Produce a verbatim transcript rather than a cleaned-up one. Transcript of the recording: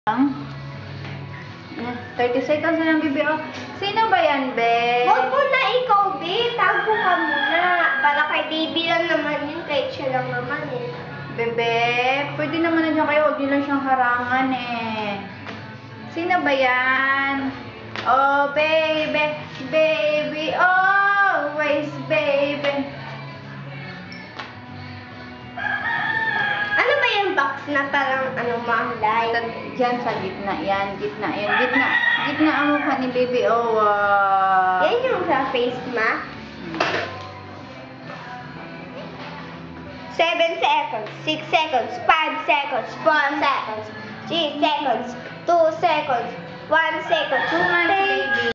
thirty seconds na lang, Bibi. Oh. Sino ba yan, Be? Huwag mo na ikaw, Be. Tago ka muna. Para kay baby lang naman yun. Kahit siya lang naman eh. Bebe, pwede naman na dyan kayo. Huwag nyo lang siyang harangan eh. Sino ba yan? Oh, baby. Baby. Always, baby. Ano ba yung box na parang ano mahlay? Diyan sa gitna yan. Gitna yan. Gitna. Gitna ang mukha ni baby. Oh, wow. Yan yung sa face mask. Seven seconds, six seconds, five seconds, four seconds, three seconds, two seconds, one second. Two months, baby.